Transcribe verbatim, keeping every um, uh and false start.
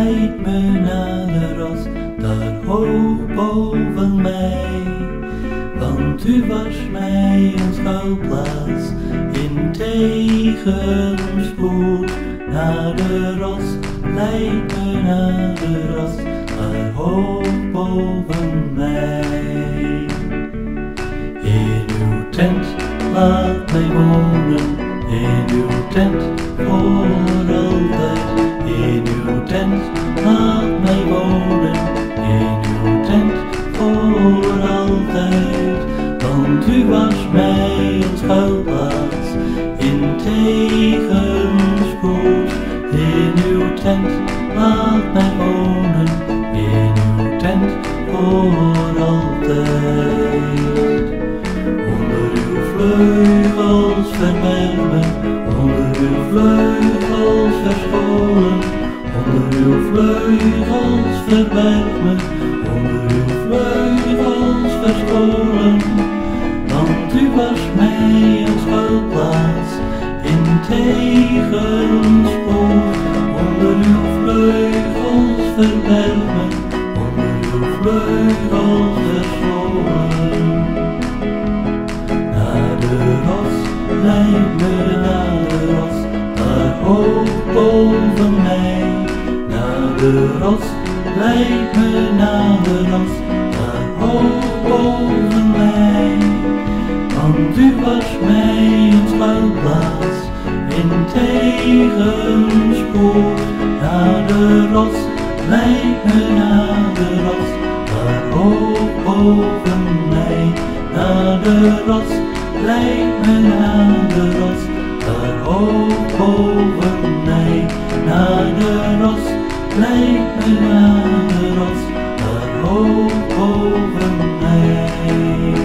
leidt me naar de rots, daar hoog boven mij. Want u was mij een schuilplaats in tegenspoed. Naar de rots, leidt me naar de rots, daar hoog boven mij. In uw tent laat mij wonen, in uw tent voor altijd. In uw tent laat mij wonen, in uw tent voor altijd. Want u was mij een schuilplaats in tegenspoed. In uw tent laat mij wonen, in uw tent voor altijd. Onder uw vleugels verberg me, onder uw vleugels verscholen. Onder uw vleugels verberg me, onder uw vleugels verscholen. Want u was mij een schuilplaats in tegenspoed. Onder uw vleugels verberg me, onder uw vleugels verscholen. Naar de rots, leidt me naar de rots, daar hoog boven mij. Naar de rots, leidt me naar de rots, daar hoog boven mij. Want u was mij een schuilplaats in tegenspoed. Naar de rots, leidt me naar de rots, daar hoog boven mij. Naar de rots, leidt me naar de rots, daar hoog boven mij. Naar de rots, leidt me naar de rots, daar hoog boven mij.